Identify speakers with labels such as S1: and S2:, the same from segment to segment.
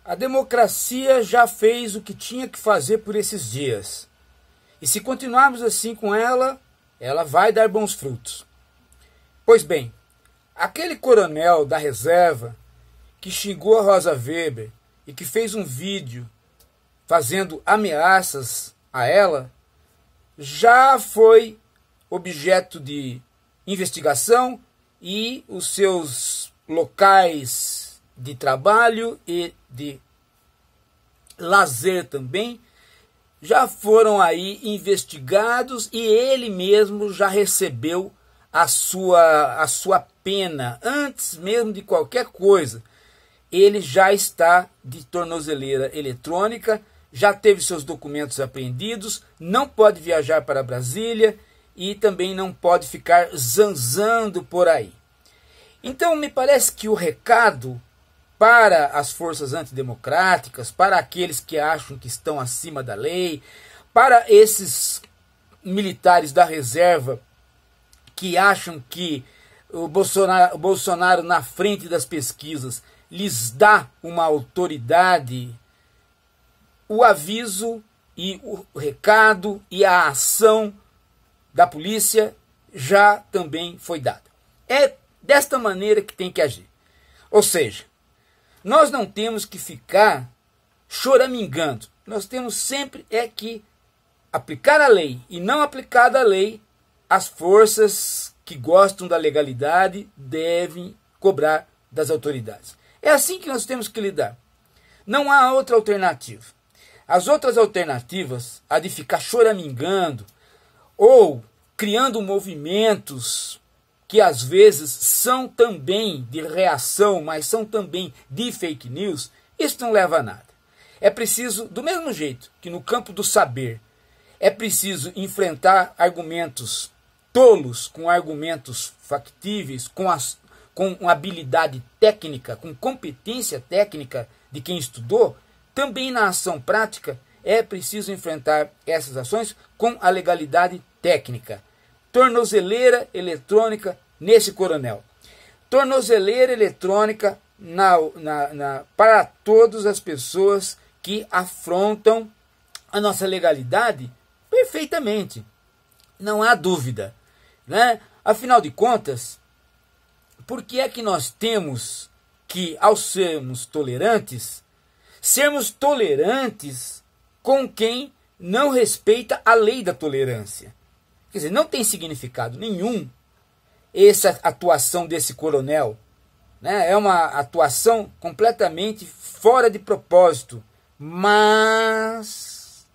S1: A democracia já fez o que tinha que fazer por esses dias. E se continuarmos assim com ela, ela vai dar bons frutos. Pois bem, aquele coronel da reserva que xingou a Rosa Weber e que fez um vídeo fazendo ameaças a ela, já foi objeto de investigação e os seus locais de trabalho e de lazer também já foram aí investigados e ele mesmo já recebeu a sua pena antes mesmo de qualquer coisa. Ele já está de tornozeleira eletrônica, já teve seus documentos apreendidos, não pode viajar para Brasília e também não pode ficar zanzando por aí. Então me parece que o recado para as forças antidemocráticas, para aqueles que acham que estão acima da lei, para esses militares da reserva que acham que o Bolsonaro na frente das pesquisas lhes dá uma autoridade, o aviso e o recado e a ação da polícia já também foi dada. É desta maneira que tem que agir. Ou seja, nós não temos que ficar choramingando. Nós temos sempre que aplicar a lei e não aplicada a lei, as forças que gostam da legalidade devem cobrar das autoridades. É assim que nós temos que lidar. Não há outra alternativa. As outras alternativas, a de ficar choramingando ou criando movimentos que às vezes são também de reação, mas são também de fake news, isso não leva a nada. É preciso, do mesmo jeito que no campo do saber, é preciso enfrentar argumentos tolos com argumentos factíveis, com habilidade técnica, com competência técnica de quem estudou, também na ação prática é preciso enfrentar essas ações com a legalidade técnica. Tornozeleira eletrônica nesse coronel. Tornozeleira eletrônica para todas as pessoas que afrontam a nossa legalidade perfeitamente. Não há dúvida, né? Afinal de contas, por que é que nós temos que, ao sermos tolerantes com quem não respeita a lei da tolerância? Quer dizer, não tem significado nenhum essa atuação desse coronel, né? É uma atuação completamente fora de propósito, mas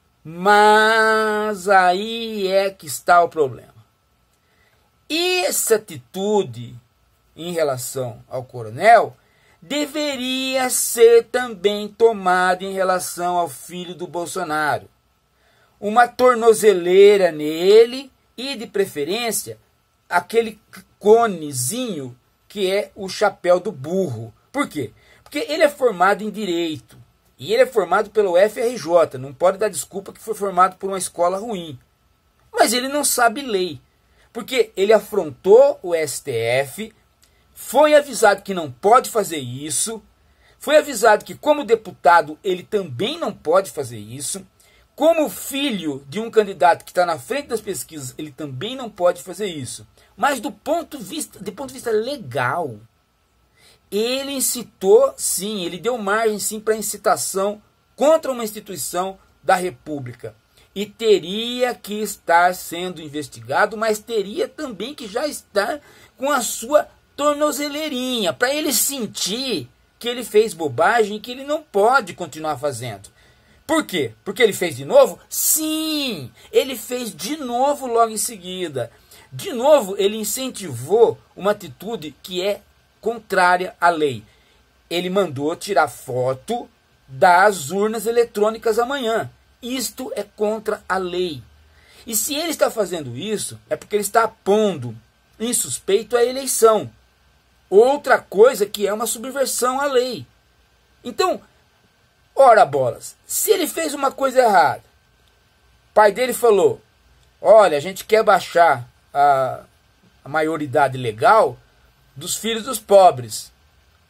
S1: aí é que está o problema. E essa atitude em relação ao coronel deveria ser também tomada em relação ao filho do Bolsonaro. Uma tornozeleira nele e, de preferência, aquele conezinho que é o chapéu do burro. Por quê? Porque ele é formado em Direito e ele é formado pelo FRJ, não pode dar desculpa que foi formado por uma escola ruim. Mas ele não sabe lei, porque ele afrontou o STF, foi avisado que não pode fazer isso, foi avisado que como deputado ele também não pode fazer isso, como filho de um candidato que está na frente das pesquisas, ele também não pode fazer isso. Mas do ponto de vista legal, ele incitou, sim, ele deu margem, sim, para incitação contra uma instituição da República. E teria que estar sendo investigado, mas teria também que já estar com a sua tornozeleirinha, para ele sentir que ele fez bobagem e que ele não pode continuar fazendo. Por quê? Porque ele fez de novo? Sim, ele fez de novo logo em seguida. De novo, ele incentivou uma atitude que é contrária à lei. Ele mandou tirar foto das urnas eletrônicas amanhã. Isto é contra a lei. E se ele está fazendo isso, é porque ele está pondo em suspeito a eleição. Outra coisa que é uma subversão à lei. Então, ora bolas, se ele fez uma coisa errada, o pai dele falou, olha, a gente quer baixar a maioridade legal dos filhos dos pobres.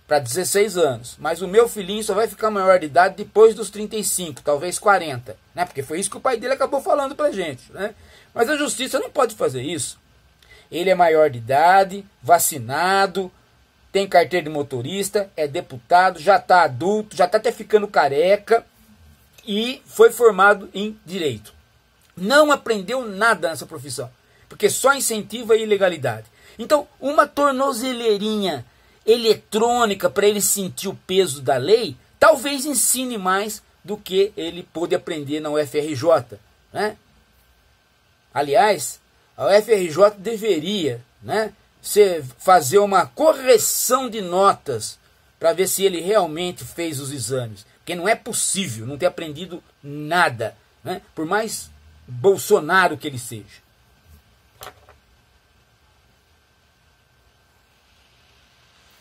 S1: para 16 anos, mas o meu filhinho só vai ficar maior de idade depois dos 35, talvez 40, né? Porque foi isso que o pai dele acabou falando pra gente, né? Mas a justiça não pode fazer isso. Ele é maior de idade, vacinado, tem carteira de motorista, é deputado, já está adulto, já está até ficando careca e foi formado em direito. Não aprendeu nada nessa profissão, porque só incentiva a ilegalidade. Então, uma tornozeleirinha eletrônica para ele sentir o peso da lei, talvez ensine mais do que ele pôde aprender na UFRJ, né? Aliás, a UFRJ deveria, né, fazer uma correção de notas para ver se ele realmente fez os exames, porque não é possível não ter aprendido nada, né, por mais Bolsonaro que ele seja.